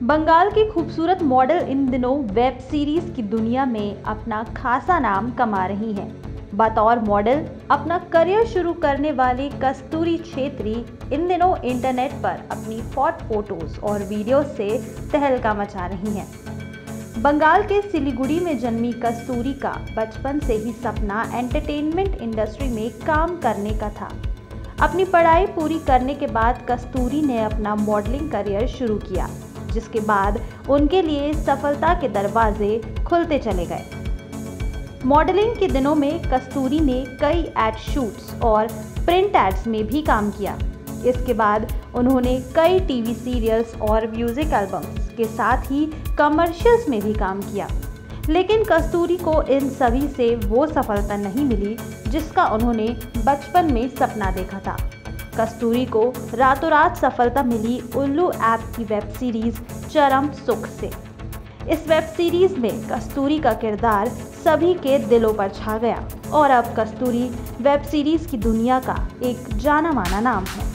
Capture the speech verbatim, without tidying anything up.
बंगाल की खूबसूरत मॉडल इन दिनों वेब सीरीज की दुनिया में अपना खासा नाम कमा रही हैं। बतौर मॉडल अपना करियर शुरू करने वाली कस्तूरी छेत्री इन दिनों इंटरनेट पर अपनी हॉट फोटोज और वीडियोस से तहलका मचा रही हैं। बंगाल के सिलीगुड़ी में जन्मी कस्तूरी का बचपन से ही सपना एंटरटेनमेंट इंडस्ट्री में काम करने का था। अपनी पढ़ाई पूरी करने के बाद कस्तूरी ने अपना मॉडलिंग करियर शुरू किया, जिसके बाद उनके लिए सफलता के दरवाजे खुलते चले गए। मॉडलिंग के दिनों में कस्तूरी ने कई एड शूट्स और प्रिंट एड्स में भी काम किया। इसके बाद उन्होंने कई टीवी सीरियल्स और म्यूजिक एल्बम्स के साथ ही कमर्शियल्स में भी काम किया, लेकिन कस्तूरी को इन सभी से वो सफलता नहीं मिली जिसका उन्होंने बचपन में सपना देखा था। कस्तूरी को रातों रात सफलता मिली उल्लू ऐप की वेब सीरीज चरम सुख से। इस वेब सीरीज में कस्तूरी का किरदार सभी के दिलों पर छा गया और अब कस्तूरी वेब सीरीज की दुनिया का एक जाना माना नाम है।